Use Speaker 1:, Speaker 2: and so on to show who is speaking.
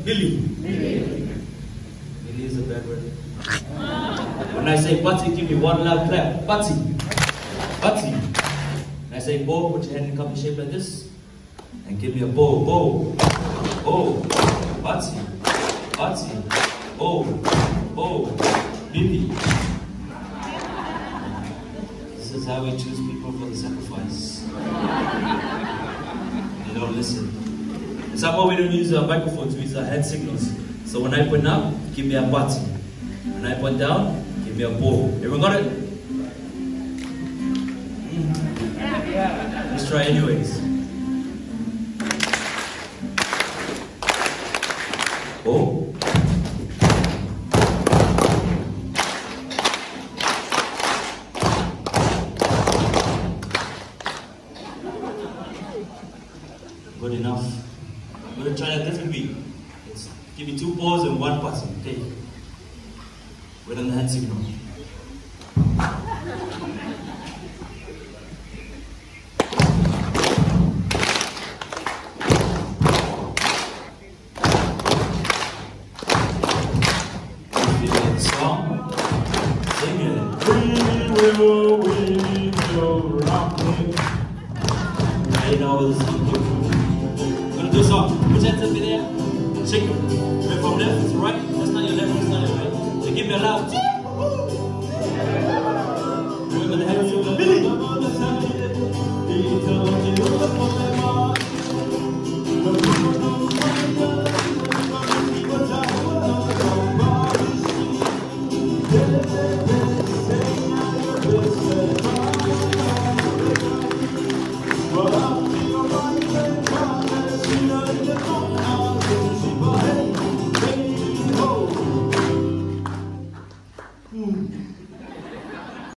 Speaker 1: Billy. Billy is a bad word. When I say Butty, give me one loud clap. Butty. Butty. When I say Bo, put your hand in a cup shape like this. And give me a Bo. Bo. Bo. Butty. Butty. Bo. Bo. Billy. This is how we choose people for the sacrifice. They don't listen. And somehow we don't use our microphones, we use our hand signals. So when I point up, give me a button. When I point down, give me a bow. Everyone got it? Let's try anyways. Bow. Good enough. I'm going to try a different beat. Let's give me 2 balls and 1 button. Okay. Wait on the hand signal. Feel the song. Sing it. We will rock it. I know this. Gonna do a song. Put your hands up in there. Shake it. Move from left to right. That's not your left, that's not your right. So give me a loud. Remember the hands to the Billy.